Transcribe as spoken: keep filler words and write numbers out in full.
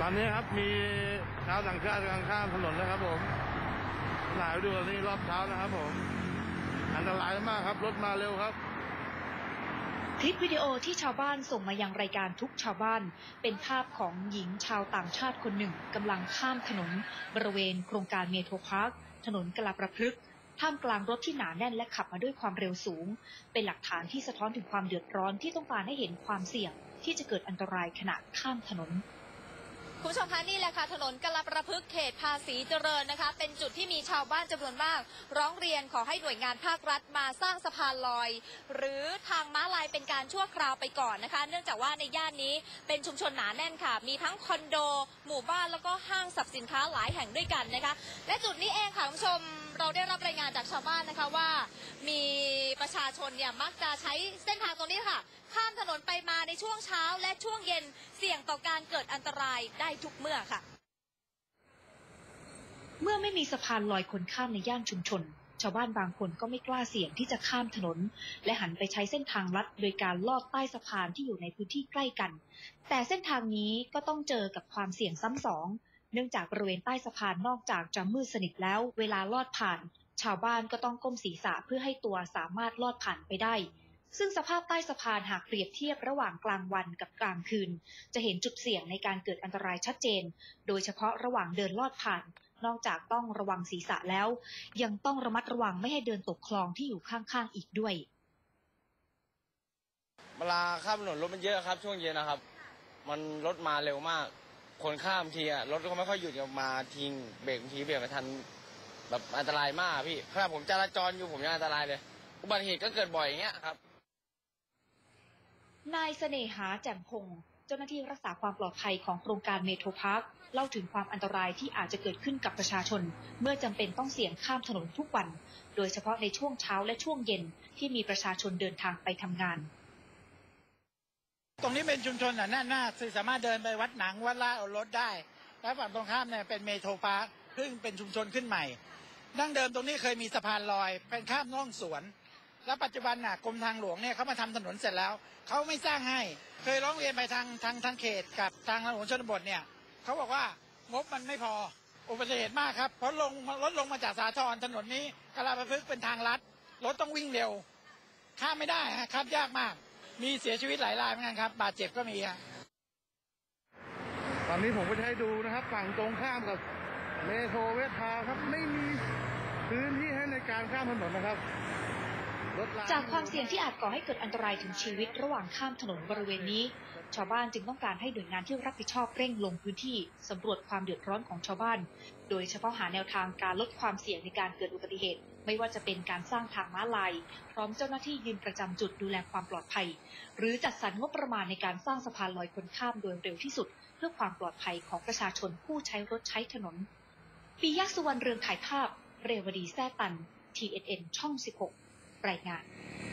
ตอนนี้ครับมีชาวต่างชาติกำลังข้ามถนนนะครับผมหลายดูนี่รอบเช้านะครับผมอันตรายมากครับรถมาเร็วครับคลิปวิดีโอที่ชาวบ้านส่งมายังรายการทุกชาวบ้านเป็นภาพของหญิงชาวต่างชาติคนหนึ่งกำลังข้ามถนนบริเวณโครงการเมโทรพาร์คถนนกลาประพฤกษ์ท่ามกลางรถที่หนาแน่นและขับมาด้วยความเร็วสูงเป็นหลักฐานที่สะท้อนถึงความเดือดร้อนที่ต้องการให้เห็นความเสี่ยงที่จะเกิดอันตรายขณะข้ามถนนคุณผู้ชมคะนี่แหละค่ะถนนกลาประพฤกษ์เขตภาษีเจริญนะคะเป็นจุดที่มีชาวบ้านจำนวนมากร้องเรียนขอให้หน่วยงานภาครัฐมาสร้างสะพานลอยหรือทางม้าลายเป็นการชั่วคราวไปก่อนนะคะเนื่องจากว่าในย่านนี้เป็นชุมชนหนาแน่นค่ะมีทั้งคอนโดหมู่บ้านแล้วก็ห้างสรรพสินค้าหลายแห่งด้วยกันนะคะและจุดนี้เองค่ะคุณผู้ชมเราได้รับรายงานจากชาวบ้านนะคะว่ามีประชาชนเนี่ยมักจะใช้เส้นทางตรงนี้ค่ะข้ามถนนไปมาในช่วงเช้าและช่วงเย็นเสี่ยงต่อการเกิดอันตรายได้ทุกเมื่อค่ะเมื่อไม่มีสะพานลอยคนข้ามในย่านชุมชนชาวบ้านบางคนก็ไม่กล้าเสี่ยงที่จะข้ามถนนและหันไปใช้เส้นทางลัดโดยการลอดใต้สะพานที่อยู่ในพื้นที่ใกล้กันแต่เส้นทางนี้ก็ต้องเจอกับความเสี่ยงซ้ำสองเนื่องจากบริเวณใต้สะพานนอกจากจะมืดสนิทแล้วเวลาลอดผ่านชาวบ้านก็ต้องก้มศีรษะเพื่อให้ตัวสามารถลอดผ่านไปได้ซึ่งสภาพใต้สะพานหากเปรียบเทียบระหว่างกลางวันกับกลางคืนจะเห็นจุดเสี่ยงในการเกิดอันตรายชัดเจนโดยเฉพาะระหว่างเดินลอดผ่านนอกจากต้องระวังศีรษะแล้วยังต้องระมัดระวังไม่ให้เดินตกคลองที่อยู่ข้างๆอีกด้วยเวลาข้ามถนนรถมันเยอะครับช่วงเย็นนะครับมันรถมาเร็วมากคนข้ามทีอะรถก็ไม่ค่อยหยุดมาทิ้งเบรกทีเบรกไม่ทันแบบอันตรายมากพี่ขณะผมจราจรอยู่ผมยังอันตรายเลยอุบัติเหตุก็เกิดบ่อยอย่างเงี้ยครับนายเสน่หาแจ่มพงศ์เจ้าหน้าที่รักษาความปลอดภัยของโครงการเมโทรพาร์คเล่าถึงความอันตรายที่อาจจะเกิดขึ้นกับประชาชนเมื่อจำเป็นต้องเสี่ยงข้ามถนนทุกวันโดยเฉพาะในช่วงเช้าและช่วงเย็นที่มีประชาชนเดินทางไปทำงานตรงนี้เป็นชุมชนหนาแน่นสามารถเดินไปวัดหนังวัดลาดเอารถได้และฝั่งตรงข้ามเนี่ยเป็นเมโทรพาร์คซึ่งเป็นชุมชนขึ้นใหม่ดั้งเดิมตรงนี้เคยมีสะพานลอยเป็นข้ามน่องสวนแล้วปัจจุบันน่ะกรมทางหลวงเนี่ยเขามาทำถนนเสร็จแล้วเขาไม่สร้างให้เคยร้องเรียนไปทางทางทางเขตกับทางทางหลวงชนบทเนี่ยเขาบอกว่างบมันไม่พออุบัติเหตุมากครับเพราะลงรถลงมาจากสาทรถนนนี้กลาประพฤกษ์เป็นทางลัดรถต้องวิ่งเร็วข้ามไม่ได้ฮะข้ามยากมากมีเสียชีวิตหลายรายเหมือนกันครับบาดเจ็บก็มีครับตอนนี้ผมก็จะให้ดูนะครับฝั่งตรงข้ามกับเมโทรเวททาวน์ครับไม่มีพื้นที่ให้ในการข้ามถนนนะครับจากความเสี่ยงที่อาจก่อให้เกิดอันตรายถึงชีวิตระหว่างข้ามถนนบริเวณนี้ชาวบ้านจึงต้องการให้หน่วยงานที่รับผิดชอบเร่งลงพื้นที่สำรวจความเดือดร้อนของชาวบ้านโดยเฉพาะหาแนวทางการลดความเสี่ยงในการเกิดอุบัติเหตุไม่ว่าจะเป็นการสร้างทางม้าลายพร้อมเจ้าหน้าที่ยืนประจำจุดดูแลความปลอดภัยหรือจัดสรรงบประมาณในการสร้างสะพานลอยคนข้ามโดยเร็วที่สุดเพื่อความปลอดภัยของประชาชนผู้ใช้รถใช้ถนนปิยะสุวรรณเรืองถ่ายภาพเรวดีแซ่ตัน ที เอ็น เอ็น ช่องสิบหกรายงาน